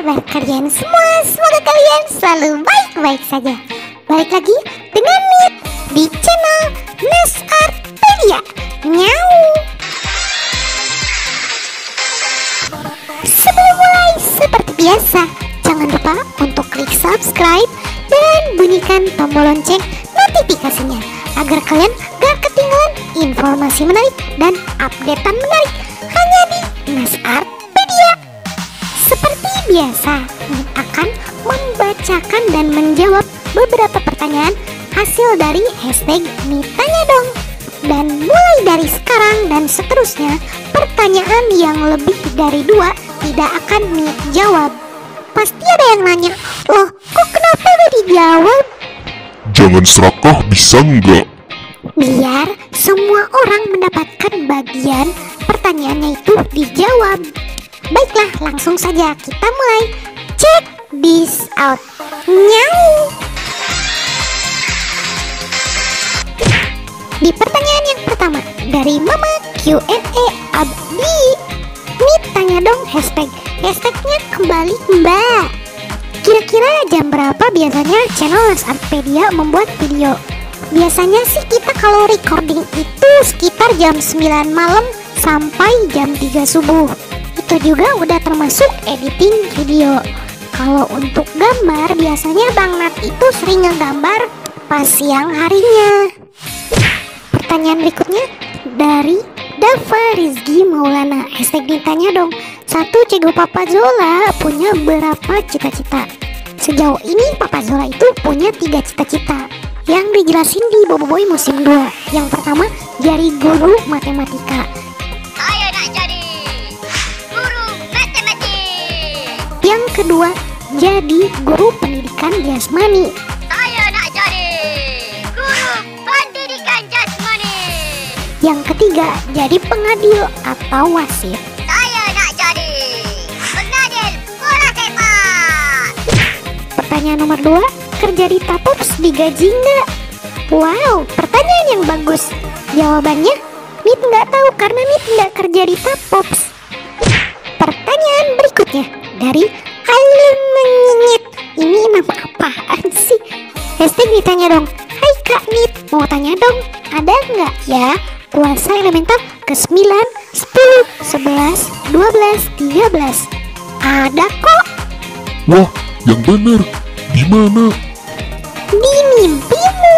kabar kalian semua? Semoga kalian selalu baik-baik saja. Balik lagi dengan Nit di channel Nasarpedia. Nyau. Sebelum mulai, seperti biasa, jangan lupa untuk klik subscribe dan bunyikan tombol lonceng notifikasinya agar kalian gak ketinggalan informasi menarik dan updatean menarik hanya di Nasarpedia. Seperti biasa, Nit akan membacakan dan menjawab beberapa pertanyaan hasil dari hashtag Nitanya Dong. Dan mulai dari sekarang dan seterusnya, pertanyaan yang lebih dari 2 tidak akan Nit jawab. Pasti ada yang nanya, loh kok kenapa gak dijawab? Jangan serakah, bisa enggak? Biar semua orang mendapatkan bagian pertanyaannya itu dijawab. Baiklah, langsung saja kita mulai. Check this out. Nyau. Di pertanyaan yang pertama dari Mama Q&A Abdi, Nit tanya dong hashtagnya kembali Mbak. Kira-kira jam berapa biasanya channel Nasarpedia membuat video? Biasanya sih kita kalau recording itu sekitar jam 9 malam sampai jam 3 subuh. Itu juga udah termasuk editing video. Kalau untuk gambar biasanya Bang Nat itu sering ngegambar pas siang harinya. Pertanyaan berikutnya dari Dava Rizky Maulana, hashtag ditanya dong, Cego Papa Zola punya berapa cita-cita? Sejauh ini Papa Zola itu punya 3 cita-cita yang dijelasin di Boboiboy musim 2. Yang pertama, jadi guru matematika. Saya nak jadi guru matematik. Yang kedua, jadi guru pendidikan jasmani. Saya nak jadi guru pendidikan jasmani. Yang ketiga, jadi pengadil atau wasit. Saya nak jadi pengadil bola sepak. Pertanyaan nomor 2, kerja di Tapops digaji nggak? Wow, pertanyaan yang bagus. Jawabannya, Nit nggak tahu karena Nit nggak kerja di Tapops. Pertanyaan berikutnya dari Alumenyit. Ini nama apaan sih? Hashtag ditanya dong. Hai Kak Nit, mau tanya dong, ada nggak ya kuasa elemental ke-9, 10, 11, 12, 13? Ada kok. Wah, yang bener. Di mana? Di mimpimu.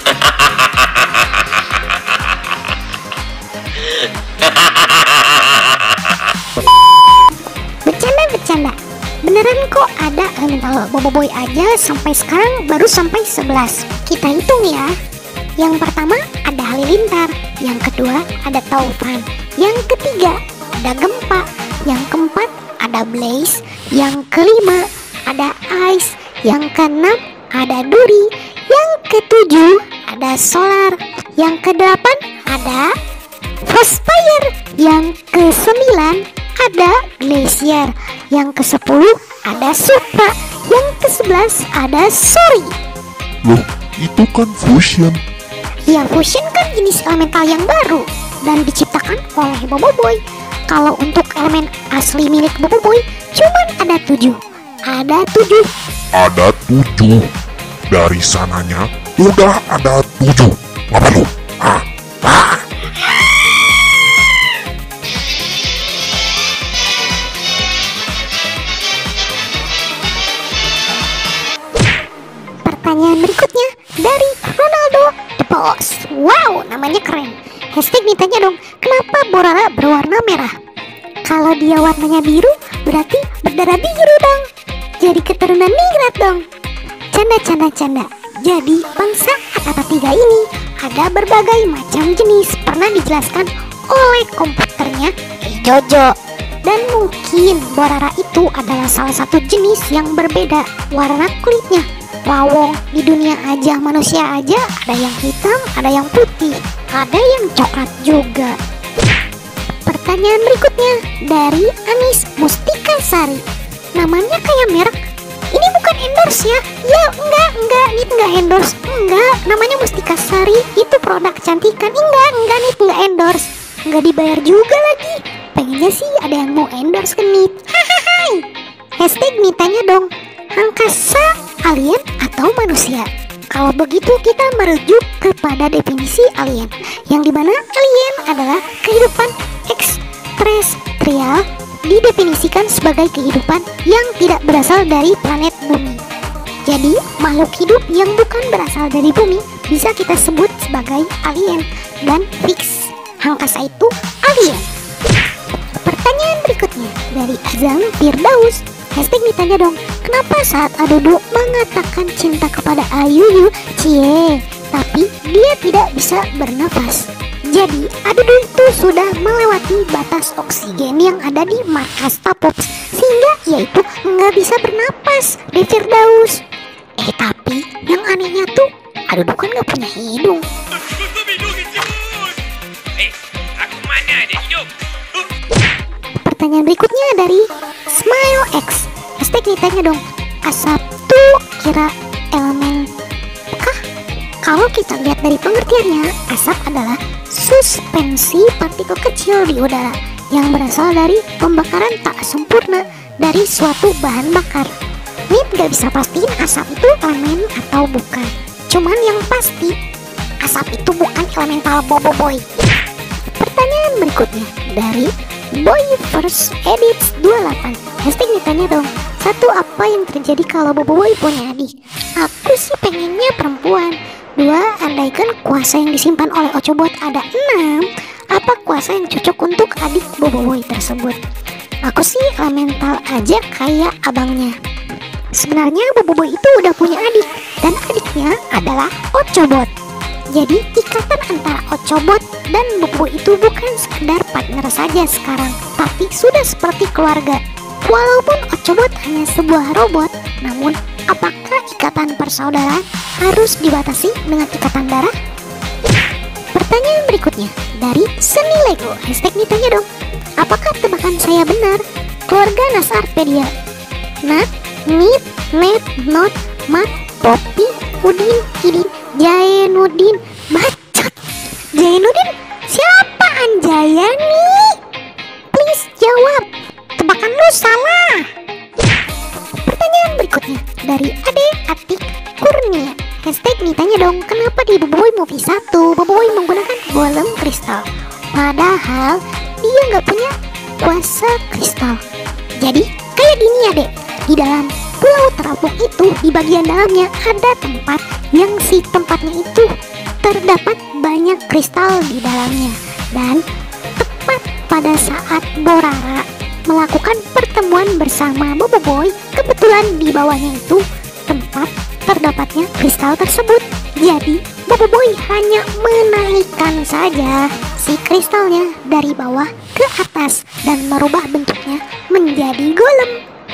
Bercanda. Beneran kok ada elemental Boboiboy aja sampai sekarang baru sampai 11. Kita hitung ya. Yang pertama ada Halilintar, yang kedua ada Taufan, yang ketiga ada Gempa, yang keempat ada Blaze, yang kelima ada Ice, yang keenam ada Duri, yang ketujuh ada Solar, yang kedelapan ada Frostfire, yang kesembilan ada Glacier, yang ke-10 ada Supra, yang ke-11 ada Sori. Loh, itu kan fusion. Ya, fusion kan jenis elemental yang baru dan diciptakan oleh Boboiboy. Kalau untuk elemen asli milik Boboiboy cuman ada 7. Ada 7. Ada 7. Dari sananya udah ada 7. Apa lu? Pertanyaan berikutnya dari Ronaldo The Boss. Wow, namanya keren. Hashtag ditanya dong, kenapa Borara berwarna merah? Kalau dia warnanya biru, berarti berdarah biru dong. Jadi keturunan ningrat dong. Canda. Jadi bangsa Atata 3 ini ada berbagai macam jenis, pernah dijelaskan oleh komputernya Jojo. Dan mungkin Borara itu adalah salah satu jenis yang berbeda warna kulitnya. Lawong, di dunia aja, manusia aja ada yang hitam, ada yang putih, ada yang coklat juga. Pertanyaan berikutnya dari Anis Mustika Sari. Namanya kayak merek. Ini bukan endorse ya? Ya enggak, Nit enggak endorse. Enggak, namanya Mustika Sari. Itu produk kecantikan. Enggak, Nit enggak endorse. Enggak dibayar juga lagi. Pengennya sih ada yang mau endorse ke Nit. Hahaha. Hashtag mintanya dong, angkasa, alien, atau manusia? Kalau begitu kita merujuk kepada definisi alien, yang dimana alien adalah kehidupan ekstraterestrial, didefinisikan sebagai kehidupan yang tidak berasal dari planet bumi. Jadi makhluk hidup yang bukan berasal dari bumi bisa kita sebut sebagai alien, dan fix angkasa itu alien. Pertanyaan berikutnya dari Azam Firdaus. Hashtag ditanya dong, kenapa saat Adudu mengatakan cinta kepada Ayuyu, tapi dia tidak bisa bernafas? Jadi Adudu itu sudah melewati batas oksigen yang ada di markas Tapops, sehingga ia itu nggak bisa bernapas di Firdaus. Tapi yang anehnya tuh Adudu kan nggak punya hidung. Pertanyaan berikutnya dari Smile X. Hashtag ditanya dong, asap tuh kira elemen kah? Kalau kita lihat dari pengertiannya, asap adalah suspensi partikel kecil di udara yang berasal dari pembakaran tak sempurna dari suatu bahan bakar. Nip gak bisa pastiin asap itu elemen atau bukan. Cuman yang pasti, asap itu bukan elemental Boboiboy. Pertanyaan berikutnya dari Boy First Edits 28. Hashtag ditanya dong, satu, apa yang terjadi kalau Boboiboy punya adik? Aku sih pengennya perempuan. 2, andaikan kuasa yang disimpan oleh Ochobot ada 6, apa kuasa yang cocok untuk adik Boboiboy tersebut? Aku sih elemental aja kayak abangnya. Sebenarnya Boboiboy itu udah punya adik, dan adiknya adalah Ochobot. Jadi ikatan antara Ochobot dan Boboiboy itu bukan sekedar partner saja sekarang, tapi sudah seperti keluarga. Walaupun Ochobot hanya sebuah robot, namun apakah ikatan persaudaraan harus dibatasi dengan ikatan darah? Pertanyaan berikutnya dari Seni Lego. Hashtag ditanya dong, apakah tebakan saya benar? Keluarga Nasarpedia. Nat, Nit, Net, Not, Mat, Poppy, Udin, Idin, Jainuddin. Bacot. Jainuddin? Siapa Anjayani? Please jawab. Tebakan lu salah. Pertanyaan berikutnya dari Ade Atik Kurnia. Hashtag ditanya dong, kenapa di Boboiboy Movie 1 Boboiboy menggunakan golem kristal, padahal dia nggak punya kuasa kristal? Jadi kayak gini ya dek, di dalam pulau terapung itu di bagian dalamnya ada tempat yang si tempatnya itu terdapat banyak kristal di dalamnya, dan tepat pada saat Borara melakukan pertemuan bersama Boboiboy, kebetulan di bawahnya itu tempat terdapatnya kristal tersebut. Jadi Boboiboy hanya menaikkan saja si kristalnya dari bawah ke atas dan merubah bentuknya menjadi golem.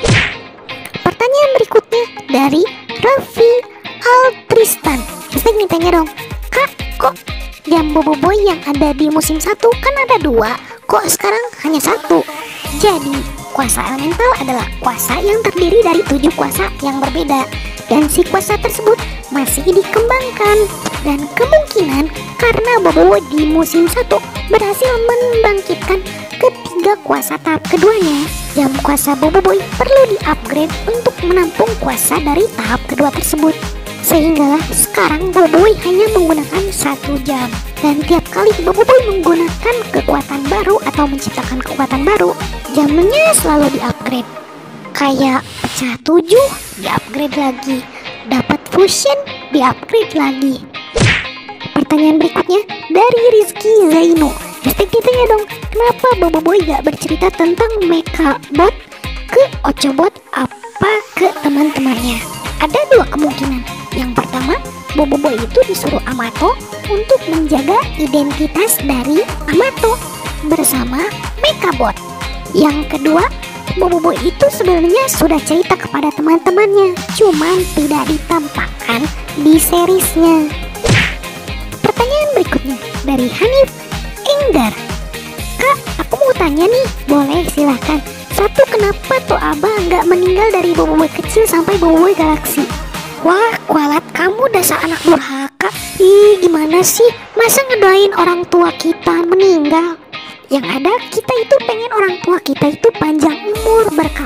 Pertanyaan berikutnya dari Raffi Altristan. Hashtag ditanya dong, kak, kok jam Boboiboy yang ada di musim 1 kan ada 2, kok sekarang hanya 1? Jadi kuasa elemental adalah kuasa yang terdiri dari 7 kuasa yang berbeda, dan si kuasa tersebut masih dikembangkan, dan kemungkinan karena Boboiboy di musim 1 berhasil membangkitkan ketiga kuasa tahap keduanya, jam kuasa Boboiboy perlu di-upgrade untuk menampung kuasa dari tahap kedua tersebut. Sehinggalah sekarang Boboiboy hanya menggunakan 1 jam, dan tiap kali Boboiboy menggunakan kekuatan baru atau menciptakan kekuatan baru, jamnya selalu di-upgrade. Kayak pecah 7 di-upgrade lagi, dapat fusion di-upgrade lagi. Pertanyaan berikutnya dari Rizky Zaino. Hashtag ditanya dong, kenapa Boboiboy gak bercerita tentang Mechabot ke Ochobot apa ke teman-temannya? Ada 2 kemungkinan. Yang pertama, Boboiboy itu disuruh Amato untuk menjaga identitas dari Amato bersama Mechabot. Yang kedua, Boboiboy itu sebenarnya sudah cerita kepada teman-temannya, cuman tidak ditampakkan di seriesnya. Pertanyaan berikutnya dari Hanif Enggar. Kak, aku mau tanya nih, boleh silahkan. 1, kenapa tuh abah nggak meninggal dari Boboiboy kecil sampai Boboiboy galaksi? Wah, kualat kamu dasar anak durhaka. Ih, gimana sih? Masa ngedoain orang tua kita meninggal? Yang ada kita itu pengen orang tua kita itu panjang umur, berkah umur,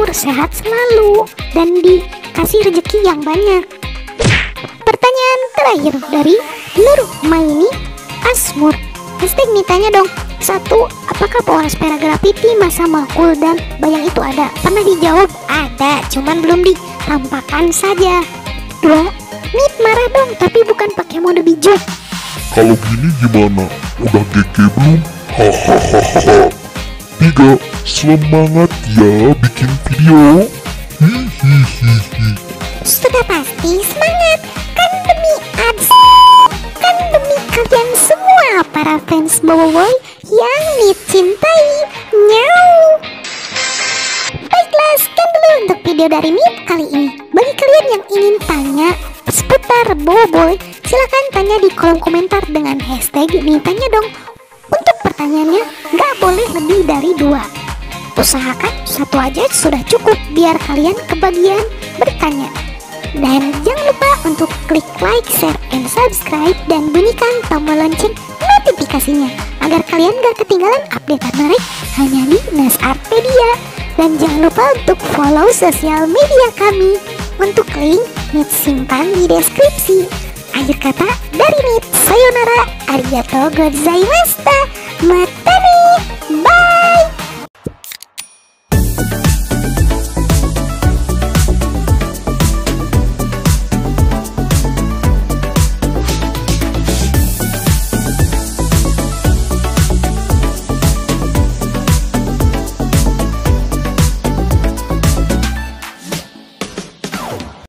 umur, sehat selalu, dan dikasih rezeki yang banyak. Pertanyaan terakhir dari Nur Maini Asmur. Hashtag nih tanya dong. 1. Apakah pola Spera Graffiti masa makul dan bayang itu ada? Pernah dijawab? Ada, cuman belum ditampakkan saja. 2. Mit marah dong, tapi bukan pakai mode bijou. Kalau gini gimana? Udah GG belum? Hahaha. 3. Semangat ya bikin video. Hihihihi. Sudah pasti semangat, kan demi ads, kan demi kalian semua para fans Boboiboy yang dicintai. Nyau. Baiklah, sekian dulu untuk video dari Mit kali ini. Bagi kalian yang ingin tanya seputar Boboiboy, silahkan tanya di kolom komentar dengan hashtag Nitanya dong. Untuk pertanyaannya, gak boleh lebih dari 2. Usahakan 1 aja sudah cukup biar kalian kebagian bertanya. Dan jangan lupa untuk klik like, share, and subscribe, dan bunyikan tombol lonceng notifikasinya agar kalian gak ketinggalan updatean menarik hanya di Nasarpedia. Dan jangan lupa untuk follow sosial media kami. Untuk link, Mit simpan di deskripsi. Akhir kata dari Mit, sayonara, arigatou gozaimashita, mata.